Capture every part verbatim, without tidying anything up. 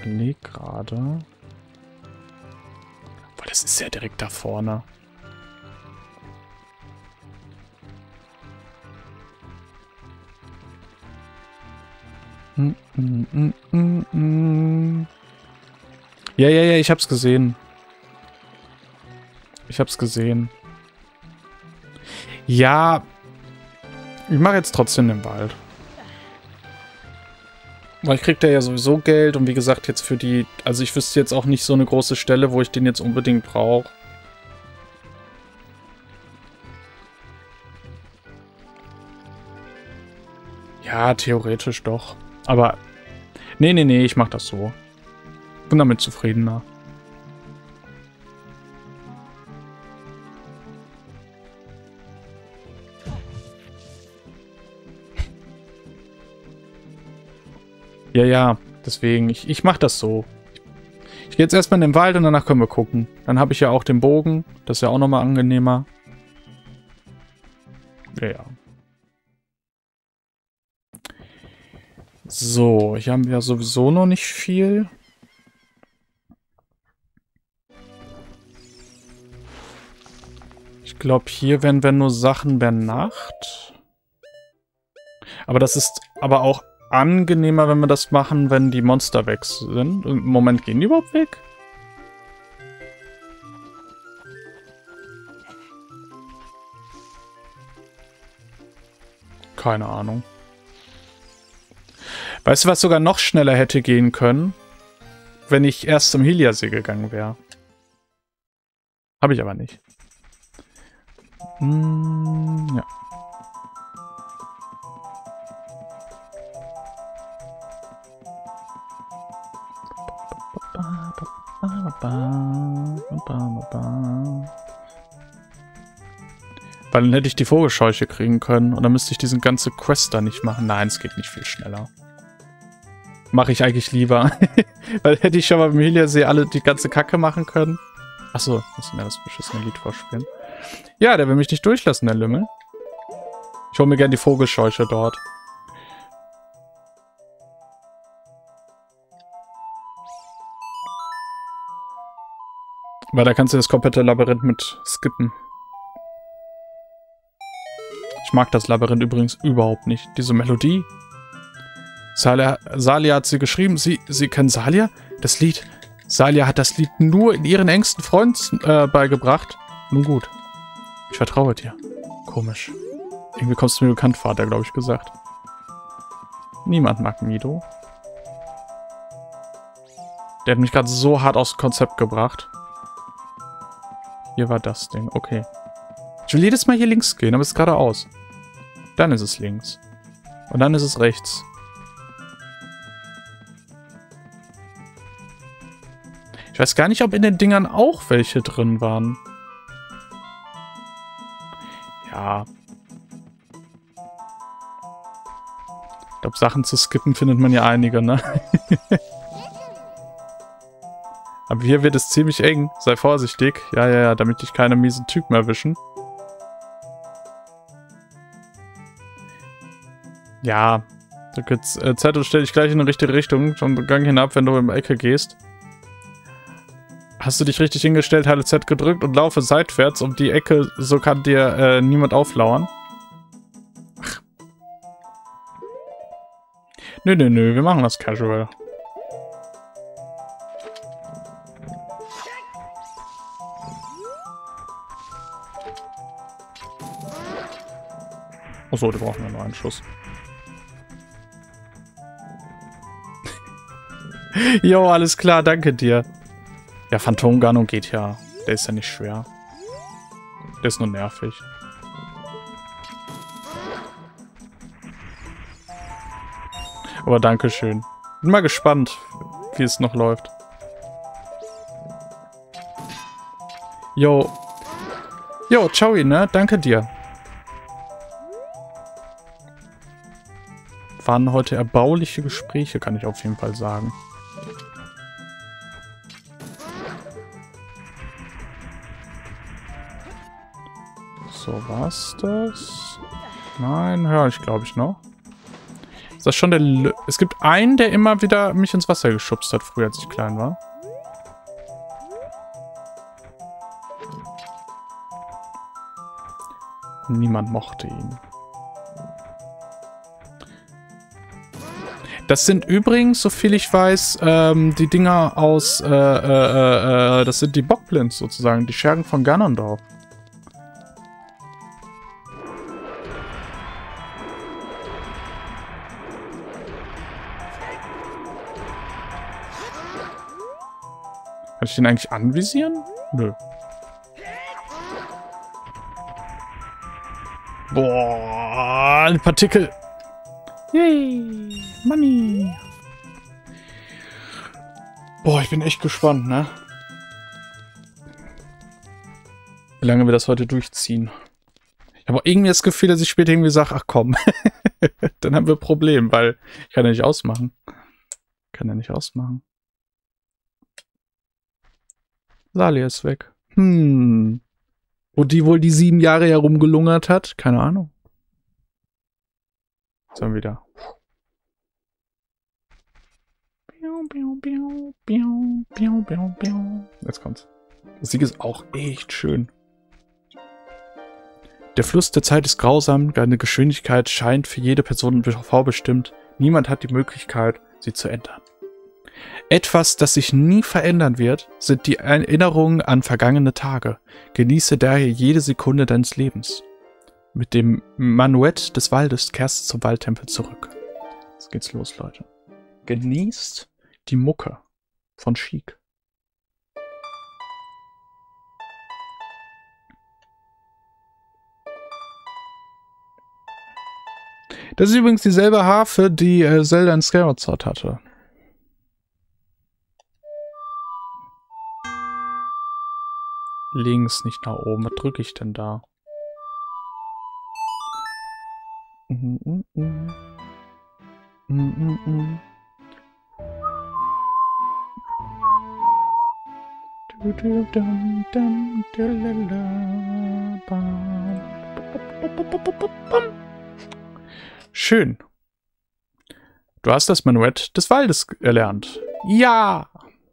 überlege gerade. Boah, das ist ja direkt da vorne. Mm, mm, mm, mm, mm. Ja, ja, ja, ich hab's gesehen. Ich hab's gesehen. Ja, ich mache jetzt trotzdem den Wald. Weil ich krieg da ja sowieso Geld und wie gesagt jetzt für die... Also ich wüsste jetzt auch nicht so eine große Stelle, wo ich den jetzt unbedingt brauche. Ja, theoretisch doch. Aber... Nee, nee, nee, ich mach das so. Bin damit zufriedener. Ja, ja, deswegen, ich, ich mach das so. Ich gehe jetzt erstmal in den Wald und danach können wir gucken. Dann habe ich ja auch den Bogen. Das ist ja auch nochmal angenehmer. Ja, ja. So, hier haben wir ja sowieso noch nicht viel. Ich glaube, hier werden wir nur Sachen bei Nacht. Aber das ist aber auch angenehmer, wenn wir das machen, wenn die Monster weg sind. Im Moment, gehen die überhaupt weg? Keine Ahnung. Weißt du, was sogar noch schneller hätte gehen können? Wenn ich erst zum Hyliasee gegangen wäre. Habe ich aber nicht. Hm, ja. Weil dann hätte ich die Vogelscheuche kriegen können und dann müsste ich diesen ganze Quest da nicht machen. Nein, es geht nicht viel schneller. Mache ich eigentlich lieber. Weil hätte ich schon mal beim Hyliasee alle die ganze Kacke machen können. Achso, muss mir das beschissene Lied vorspielen. Ja, der will mich nicht durchlassen, der Lümmel. Ich hole mir gerne die Vogelscheuche dort. Weil da kannst du das komplette Labyrinth mit skippen. Ich mag das Labyrinth übrigens überhaupt nicht. Diese Melodie. Salia, Salia hat sie geschrieben. Sie, sie kennen Salia? Das Lied. Salia hat das Lied nur in ihren engsten Freunden äh, beigebracht. Nun gut. Ich vertraue dir. Komisch. Irgendwie kommst du mir bekannt vor, hat er, glaube ich, gesagt. Niemand mag Mido. Der hat mich gerade so hart aus dem Konzept gebracht. Hier war das Ding. Okay. Ich will jedes Mal hier links gehen, aber es ist geradeaus. Dann ist es links. Und dann ist es rechts. Ich weiß gar nicht, ob in den Dingern auch welche drin waren. Ja. Ich glaube, Sachen zu skippen findet man ja einige, ne? Aber hier wird es ziemlich eng. Sei vorsichtig. Ja, ja, ja, damit dich keine miesen Typen erwischen. Ja. Du kannst, äh, Zettel stell dich gleich in die richtige Richtung. Schon Gang hinab, wenn du in die Ecke gehst. Hast du dich richtig hingestellt, halte Z gedrückt und laufe seitwärts um die Ecke, so kann dir äh, niemand auflauern. Ach. Nö, nö, nö, wir machen das casual. Achso, die brauchen wir nur einen Schuss. Jo, alles klar, danke dir. Ja, Phantomgarnung geht ja. Der ist ja nicht schwer. Der ist nur nervig. Aber dankeschön. Bin mal gespannt, wie es noch läuft. Jo. Jo, ciao, ne? Danke dir. Waren heute erbauliche Gespräche, kann ich auf jeden Fall sagen. So, war's das? Nein, höre ich, glaube ich, noch. Ist das schon der... L es gibt einen, der immer wieder mich ins Wasser geschubst hat, früher, als ich klein war. Niemand mochte ihn. Das sind übrigens, soviel ich weiß, ähm, die Dinger aus, äh, äh, äh, das sind die Bockblins sozusagen, die Schergen von Ganondorf. Kann ich den eigentlich anvisieren? Nö. Boah, ein Partikel. Yay, Money. Boah, ich bin echt gespannt, ne? Wie lange wir das heute durchziehen. Ich habe auch irgendwie das Gefühl, dass ich später irgendwie sage, ach komm, dann haben wir ein Problem, weil ich kann ja nicht ausmachen. Ich kann ja nicht ausmachen. Salia ist weg. Hm. Wo die wohl die sieben Jahre herumgelungert hat? Keine Ahnung. Jetzt haben wir wieder. Jetzt kommt's. Das Sieg ist auch echt schön. Der Fluss der Zeit ist grausam, deine Geschwindigkeit scheint für jede Person vorbestimmt. Niemand hat die Möglichkeit, sie zu ändern. Etwas, das sich nie verändern wird, sind die Erinnerungen an vergangene Tage. Genieße daher jede Sekunde deines Lebens. Mit dem Manuett des Waldes kehrst du zum Waldtempel zurück. Jetzt geht's los, Leute. Genießt die Mucke von Sheik. Das ist übrigens dieselbe Harfe, die äh, Zelda in Skyward Sword hatte. Links, nicht nach oben. Was drücke ich denn da? Mm -mm -mm. Mm -mm -mm. Du -du -dum -dum -du -la -la -bam. Schön. Du hast das Manuett des Waldes erlernt. Ja!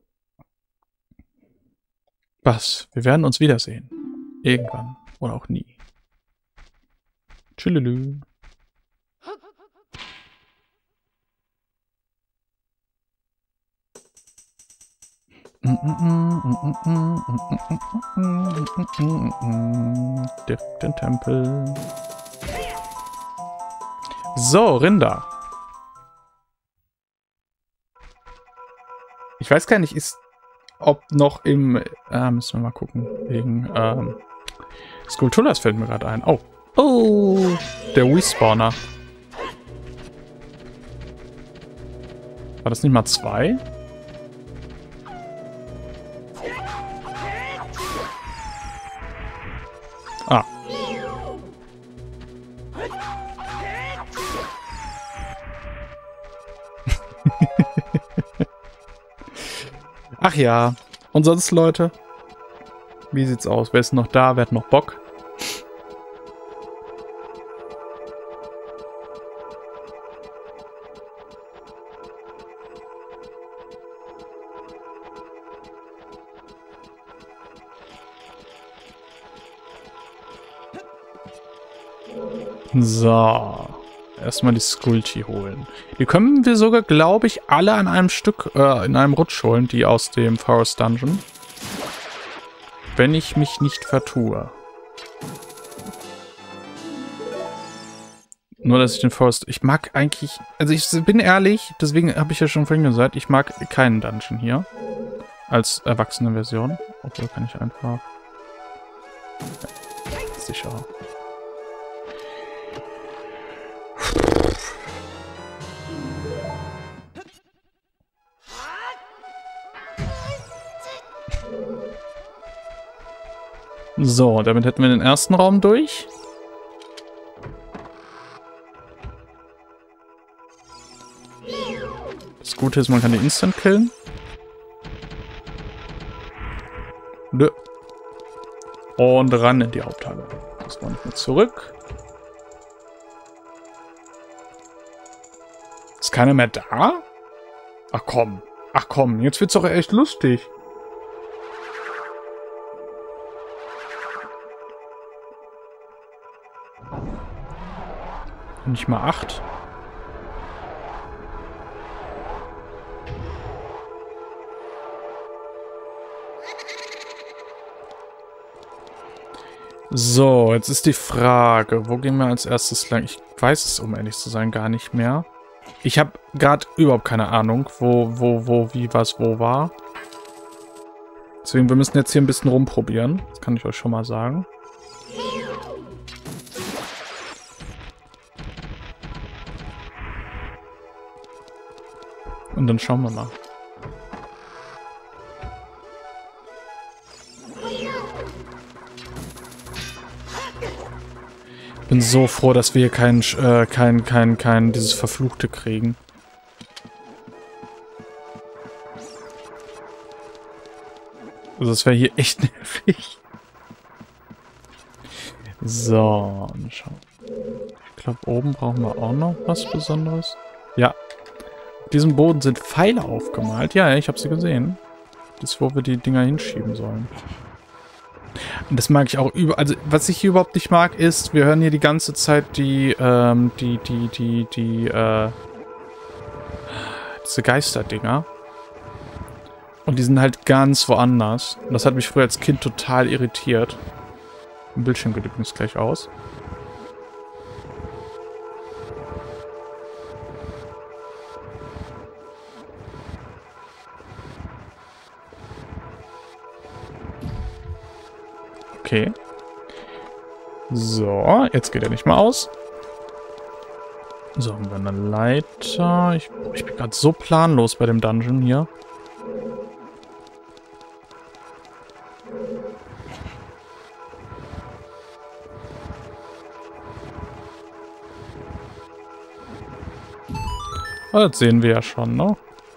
Was? Wir werden uns wiedersehen. Irgendwann. Oder auch nie. Tschüss. Den Tempel. So, Rinder. Ich weiß gar nicht, ist ob noch im... Äh, müssen wir mal gucken. Wegen ähm, Skulltulas fällt mir gerade ein. Oh. Oh. Der Wii-Spawner. War das nicht mal zwei? Ah. Ach ja. Und sonst, Leute? Wie sieht's aus? Wer ist noch da? Wer hat noch Bock? So. Erstmal die Skulti holen. Die können wir sogar, glaube ich, alle an einem Stück, äh, in einem Rutsch holen, die aus dem Forest Dungeon. Wenn ich mich nicht vertue. Nur, dass ich den Forest... Ich mag eigentlich... Also ich bin ehrlich, deswegen habe ich ja schon vorhin gesagt, ich mag keinen Dungeon hier. Als erwachsene Version. Obwohl kann ich einfach... Ja, sicher. So, damit hätten wir den ersten Raum durch. Das Gute ist, man kann die instant killen. Nö. Und ran in die Haupthalle. Das war nicht mehr zurück. Ist keiner mehr da? Ach komm. Ach komm, jetzt wird's doch echt lustig. Nicht mal acht. So, jetzt ist die Frage, wo gehen wir als erstes lang? Ich weiß es, um ehrlich zu sein, gar nicht mehr. Ich habe gerade überhaupt keine Ahnung, wo, wo, wo, wie, was, wo war. Deswegen, wir müssen jetzt hier ein bisschen rumprobieren. Das kann ich euch schon mal sagen. Und dann schauen wir mal. Ich bin so froh, dass wir hier kein, äh, kein, kein, kein, dieses Verfluchte kriegen. Also das wäre hier echt nervig. So, schauen. Ich glaube, oben brauchen wir auch noch was Besonderes. Ja. Auf diesem Boden sind Pfeile aufgemalt. Ja, ich habe sie gesehen. Das ist, wo wir die Dinger hinschieben sollen. Und das mag ich auch über... Also, was ich hier überhaupt nicht mag, ist, wir hören hier die ganze Zeit die, ähm, die, die, die, die, äh... diese Geisterdinger. Und die sind halt ganz woanders. Und das hat mich früher als Kind total irritiert. Mein Bildschirm geht übrigens gleich aus. Okay. So, jetzt geht er nicht mehr aus. So, haben wir eine Leiter. Ich, ich bin gerade so planlos bei dem Dungeon hier. Oh, das sehen wir ja schon, ne?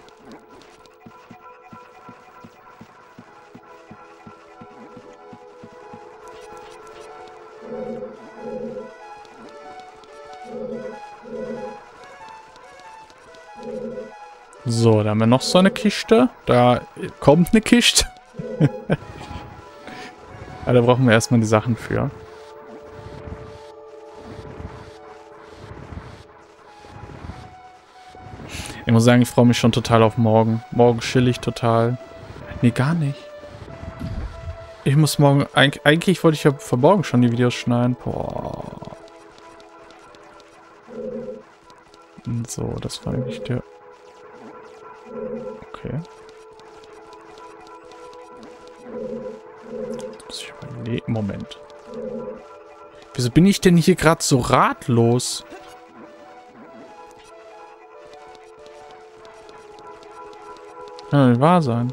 So, da haben wir noch so eine Kiste. Da kommt eine Kiste. Aber da brauchen wir erstmal die Sachen für. Ich muss sagen, ich freue mich schon total auf morgen. Morgen chill ich total. Nee, gar nicht. Ich muss morgen... Eig eigentlich wollte ich ja für morgen schon die Videos schneiden. Boah. So, das war eigentlich der... Okay. Muss ich überlegen. Moment. Wieso bin ich denn hier gerade so ratlos? Kann nicht wahr sein.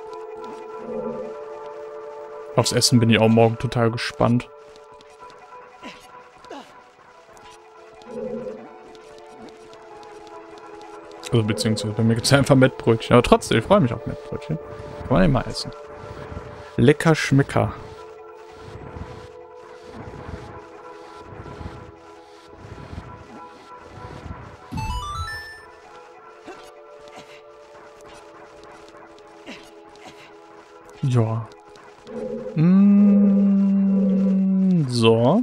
Aufs Essen bin ich auch morgen total gespannt. Also beziehungsweise bei mir gibt es einfach Mettbrötchen. Aber trotzdem, ich freue mich auf Mettbrötchen. Kann man immer essen. Lecker Schmecker. Ja. Mm, so.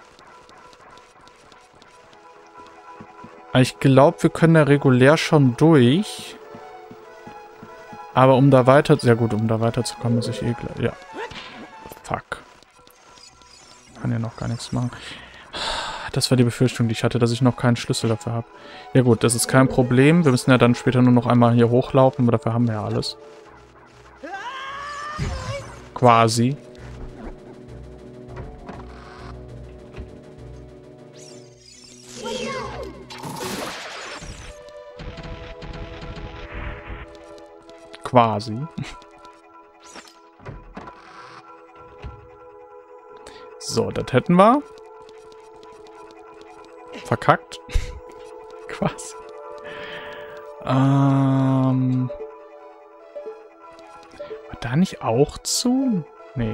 Ich glaube, wir können da regulär schon durch. Aber um da weiter... Ja gut, um da weiterzukommen, muss ich eh gleich... Ja. Fuck. Kann ja noch gar nichts machen. Das war die Befürchtung, die ich hatte, dass ich noch keinen Schlüssel dafür habe. Ja gut, das ist kein Problem. Wir müssen ja dann später nur noch einmal hier hochlaufen, aber dafür haben wir ja alles. Quasi. Quasi. So, das hätten wir. Verkackt. Quasi. Ähm... War da nicht auch zu? Nee.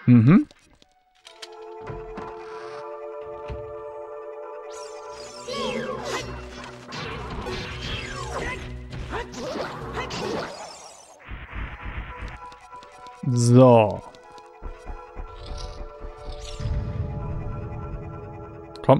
Mhm. So. Komm.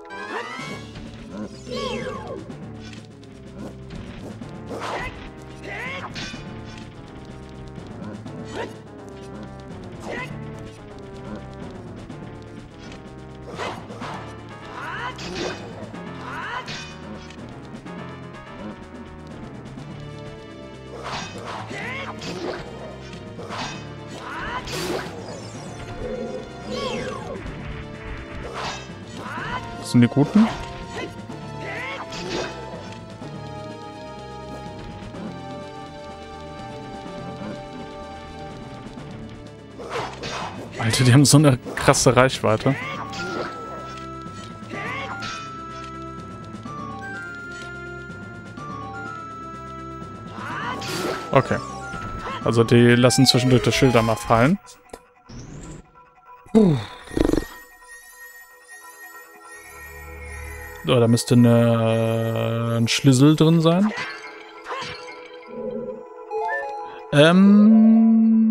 Das sind die Guten. Alter, die haben so eine krasse Reichweite. Okay. Also die lassen zwischendurch das Schild einmal fallen. Uh. Oh, da müsste eine, ein Schlüssel drin sein. Ähm...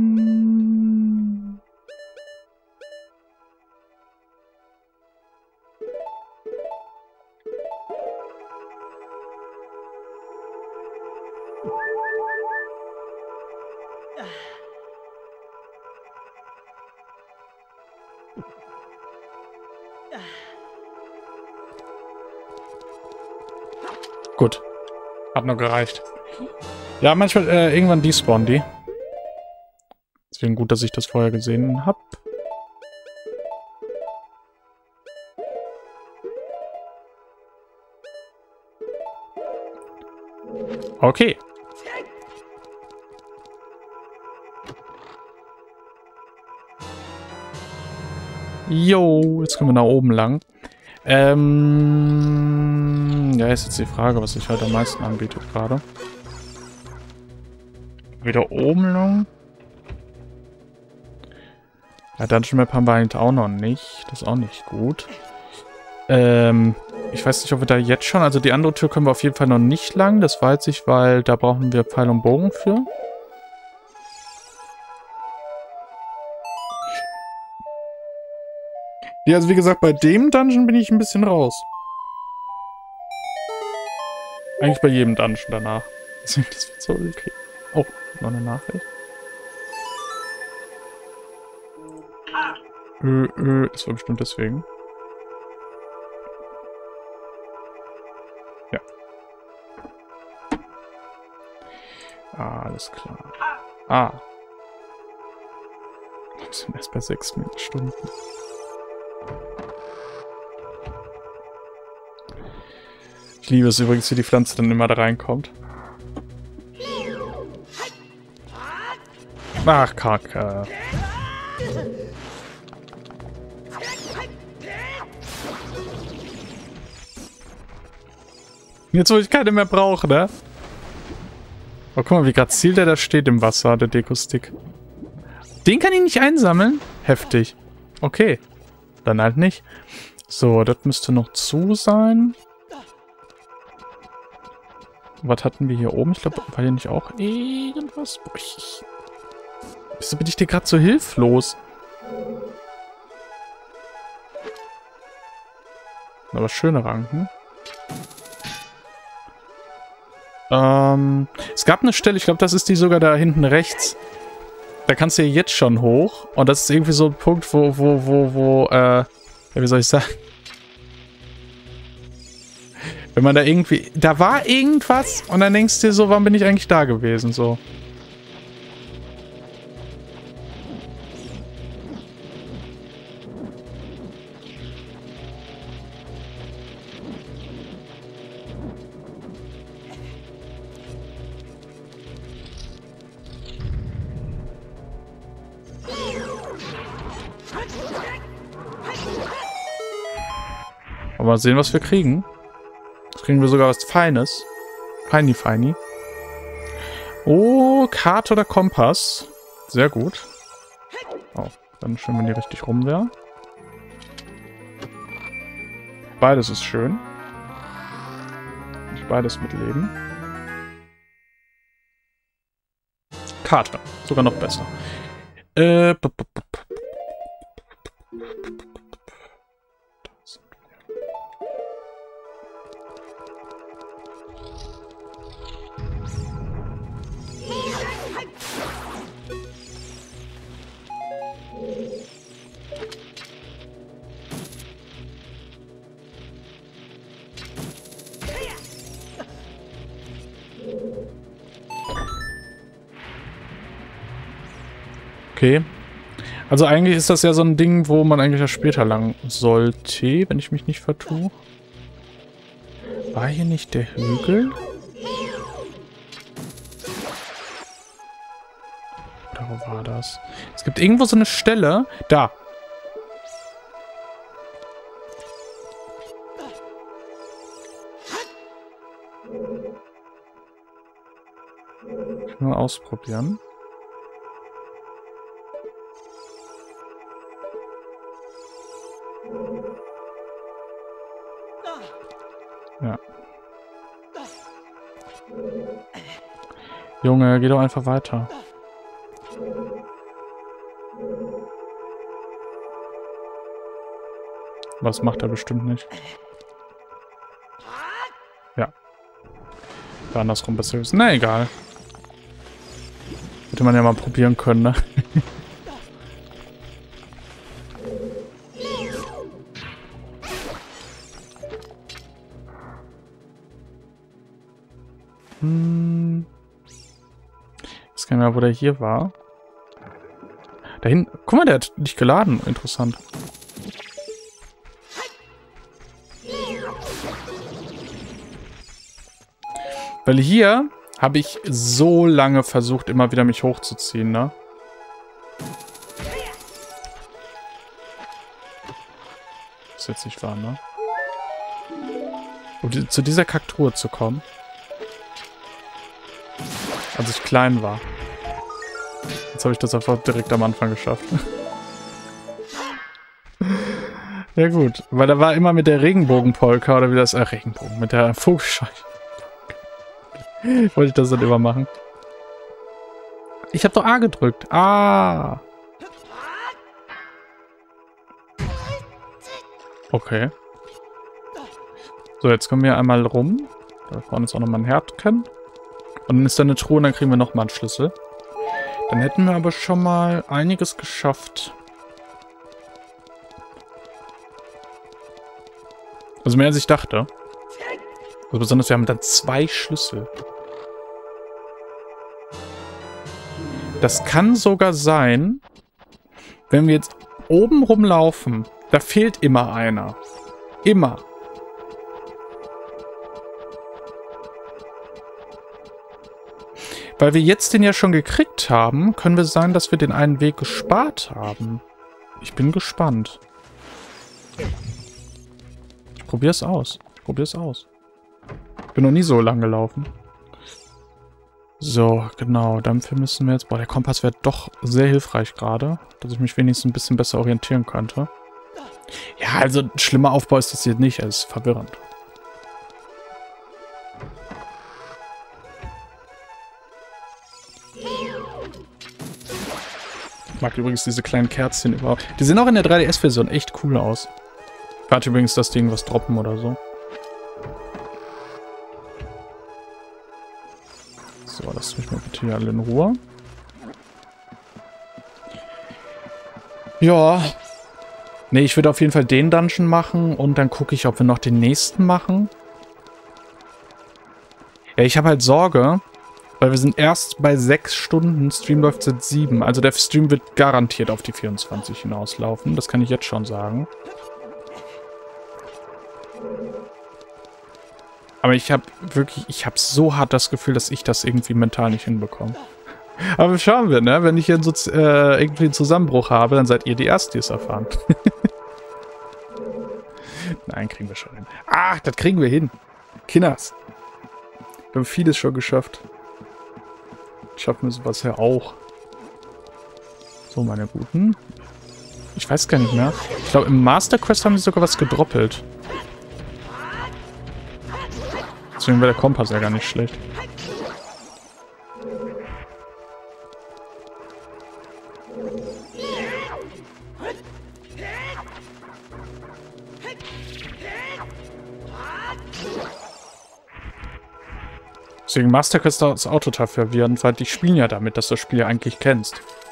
Gut. Hat noch gereicht. Ja, manchmal, äh, irgendwann despawnen die. Deswegen gut, dass ich das vorher gesehen habe. Okay. Jo, jetzt können wir nach oben lang. Ähm, ja, ist jetzt die Frage, was sich halt am meisten anbietet gerade. Wieder oben lang. Ja, Dungeon Map haben wir eigentlich auch noch nicht. Das ist auch nicht gut. Ähm, ich weiß nicht, ob wir da jetzt schon... Also die andere Tür können wir auf jeden Fall noch nicht lang. Das weiß ich, weil da brauchen wir Pfeil und Bogen für. Ja, also wie gesagt, bei dem Dungeon bin ich ein bisschen raus. Eigentlich bei jedem Dungeon danach. Deswegen, das wird so okay. Oh, noch eine Nachricht. Ö, ö, das war bestimmt deswegen. Ja. Ah, alles klar. Ah. Wir sind erst bei sechs Stunden. Ich liebe es übrigens, wie die Pflanze dann immer da reinkommt. Ach, Kacke. Jetzt, wo ich keine mehr brauche, ne? Oh, guck mal, wie grazil der da steht im Wasser, der Deko-Stick. Den kann ich nicht einsammeln? Heftig. Okay. Dann halt nicht. So, das müsste noch zu sein. Was hatten wir hier oben? Ich glaube, war hier nicht auch irgendwas? Boah, ich... Wieso bin ich dir gerade so hilflos? Aber schöne Ranken. Ähm, es gab eine Stelle, ich glaube, das ist die sogar da hinten rechts. Da kannst du ja jetzt schon hoch. Und das ist irgendwie so ein Punkt, wo, wo, wo, wo, äh, ja, wie soll ich sagen? Wenn man da irgendwie... Da war irgendwas und dann denkst du dir so, warum bin ich eigentlich da gewesen? So. Aber mal sehen, was wir kriegen. Kriegen wir sogar was Feines. Feini, feini. Oh, Karte oder Kompass. Sehr gut. Oh, Dann schön, wenn die richtig rum wäre. Beides ist schön. Nicht beides mitleben. Karte. Sogar noch besser. Äh, okay. Also eigentlich ist das ja so ein Ding, wo man eigentlich ja später lang sollte, wenn ich mich nicht vertue. War hier nicht der Hügel? Oder wo war das? Es gibt irgendwo so eine Stelle. Da. Ich will mal ausprobieren. Ja. Junge, geh doch einfach weiter. Was macht er bestimmt nicht. Ja. War andersrum besser gewesen. Na egal. Hätte man ja mal probieren können, ne? hm. Ich weiß gar nicht mehr, wo der hier war. Da hinten. Guck mal, der hat nicht geladen. Interessant. Weil hier habe ich so lange versucht, immer wieder mich hochzuziehen, ne? Ist jetzt nicht wahr, ne? Um die, zu dieser Kaktruhe zu kommen. Als ich klein war. Jetzt habe ich das einfach direkt am Anfang geschafft. Ja gut, weil da war immer mit der Regenbogenpolka oder wie das... Äh, Regenbogen, mit der Vogelscheuche. Wollte ich das dann immer machen. Ich habe doch A gedrückt. Ah. Okay. So, jetzt kommen wir einmal rum. Da vorne ist auch nochmal ein Herdchen. Und dann ist da eine Truhe und dann kriegen wir nochmal einen Schlüssel. Dann hätten wir aber schon mal einiges geschafft. Also mehr als ich dachte. Also besonders, wir haben dann zwei Schlüssel. Das kann sogar sein, wenn wir jetzt oben rumlaufen, da fehlt immer einer. Immer. Weil wir jetzt den ja schon gekriegt haben, können wir sein, dass wir den einen Weg gespart haben. Ich bin gespannt. Ich probiere es aus. Ich probiere es aus. Ich bin noch nie so lang gelaufen. So, genau. Dafür müssen wir jetzt... Boah, der Kompass wäre doch sehr hilfreich gerade, dass ich mich wenigstens ein bisschen besser orientieren könnte. Ja, also ein schlimmer Aufbau ist das jetzt nicht. Es ist verwirrend. Ich mag übrigens diese kleinen Kerzchen überhaupt. Die sehen auch in der drei D S-Version echt cool aus. Ich warte übrigens, dass die irgendwas droppen oder so. So, lasst mich mal bitte hier alle in Ruhe. Ja. Ne, ich würde auf jeden Fall den Dungeon machen und dann gucke ich, ob wir noch den nächsten machen. Ja, ich habe halt Sorge, weil wir sind erst bei sechs Stunden, Stream läuft seit sieben. Also der Stream wird garantiert auf die vierundzwanzig hinauslaufen, das kann ich jetzt schon sagen. Aber ich habe wirklich, ich habe so hart das Gefühl, dass ich das irgendwie mental nicht hinbekomme. Aber schauen wir, ne? Wenn ich hier so, äh, irgendwie einen Zusammenbruch habe, dann seid ihr die Ersten, die es erfahren. Nein, kriegen wir schon hin. Ach, das kriegen wir hin. Kinders. Wir haben vieles schon geschafft. Schaffen wir sowas ja auch. So, meine Guten. Ich weiß gar nicht mehr. Ich glaube, im Master Quest haben sie sogar was gedroppelt. Deswegen wäre der Kompass ja gar nicht schlecht. Deswegen Master Quest ist auch total verwirrend, weil die spielen ja damit, dass du das Spiel ja eigentlich kennst.